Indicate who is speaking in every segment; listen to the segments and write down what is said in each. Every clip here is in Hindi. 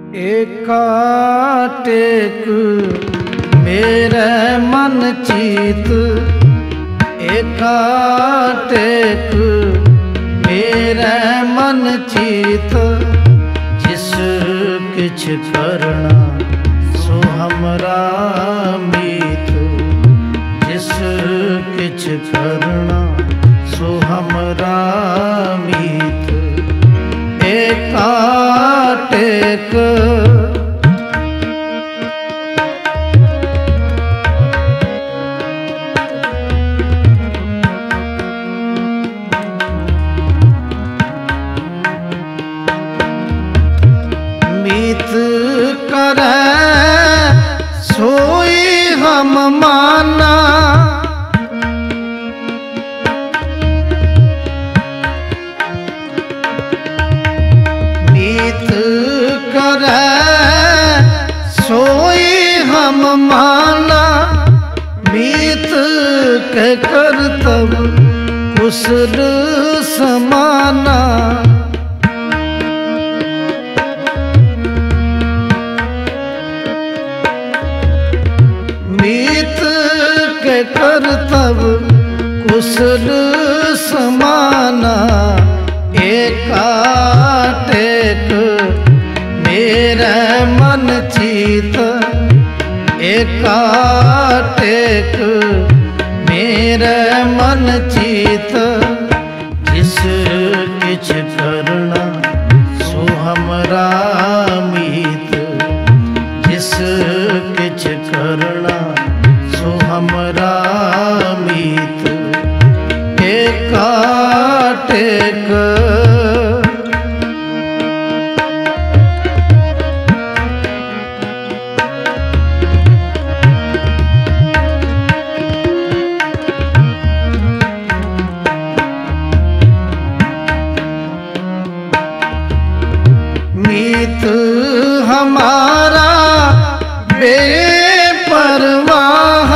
Speaker 1: एकाटेक मेरे मन चित, एकाटेक मेरे मन चित। जिस किछ करना सो हमरा मीत, जिस किछ करना सो हमरा मीत। एकाटेक मीत करे सोई हम माना, मीत करे सोई हम माना। मीत के करतब कुशल समाना, मीत के करतब कुशल समाना। एकाटेक मेरे मन चित, एकाटेक मेरे मन चित। जिस किछ करना सो हमरा मीत, जिस किछ करना सो हमरा मीत। एकाटेक मीत हमारा बेपरवाह,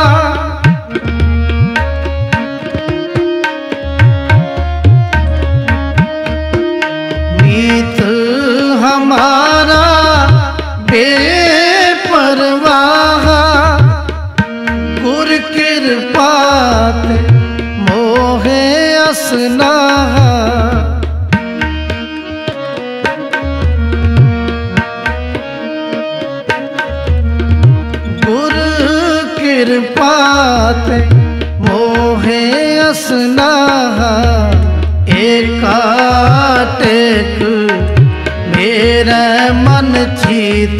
Speaker 1: मीत हमारा बेपरवाह। गुर कृपा मोहे असनाह, कृपात मोहे असनाह। एकाटेक मेरे मन चित,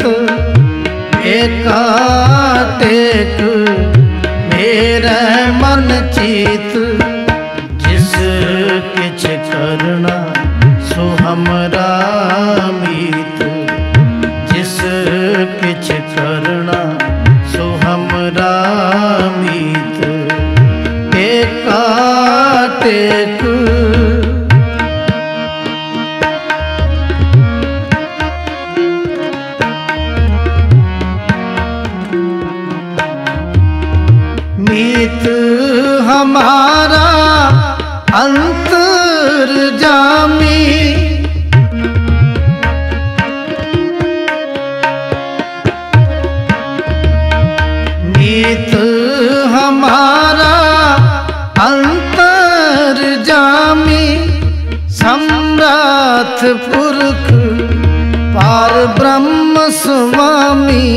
Speaker 1: एकाटेक मेरे मन चित। जिस किछ करना सो हमरा मीत, जिस किछ करना सो हमरा मीत। एकाटेक मीत हमारा अंतर्जामी, मीत हमारा अंतर्जामी। सम्राट पुरख पार ब्रह्म स्वामी,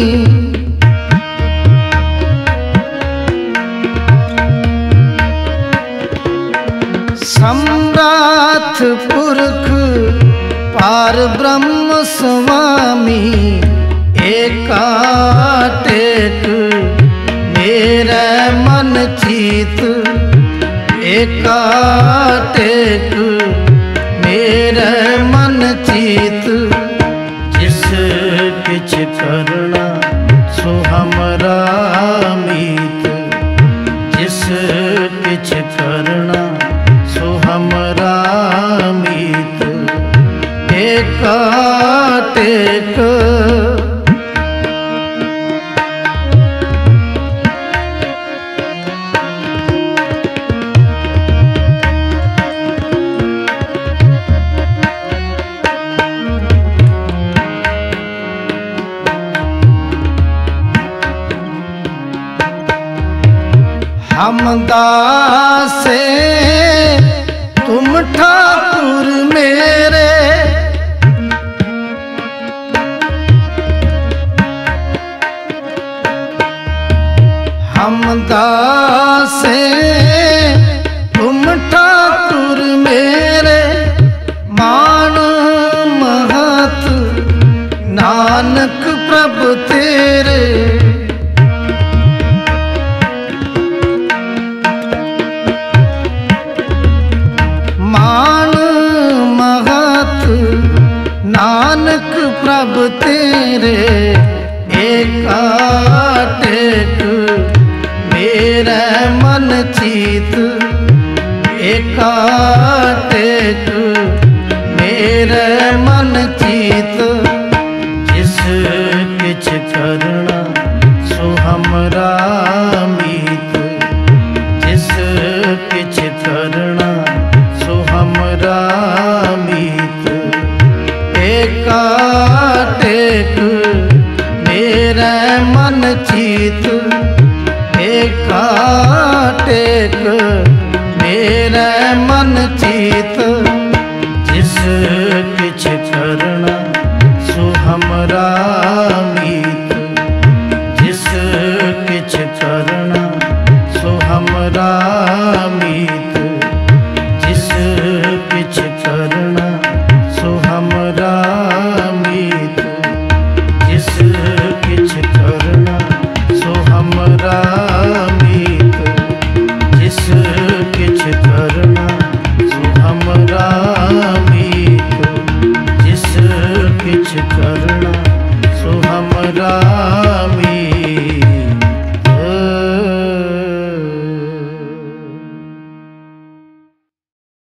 Speaker 1: सम्राट पुरख पार ब्रह्म स्वामी। एकाटेक मेरे मन चित, एकाटेक मेरे मन चित। जिस किछ करना सो हमरा मीत, जिस किछ करना सो हमरा मीत। एकाटेक हम दासे तुम ठाकुर मेरे, हम दासे तुम ठाकुर मेरे, मान महत नानक प्रभु तेरे। मान महत नानक प्रभु तेरे, एका टेक मेरा मन चीत, एका टेक मेरा मन चीत। जिस किछ करना सो हमरा मीत, जिस किछ करना सो हमरा मीत। एका टेक मेरा मन चीत, एका टेक मेरा मन चीत। जिस किछ करना सो हमरा मीत, जिस किछ करना सो हमरा मीत, जिस किछ करना सो हमरा मीत, जिस किछ करना सो हमरा मीत, जिस किछ करना सो हमरा मीत, जिस किछ करना सो हमरा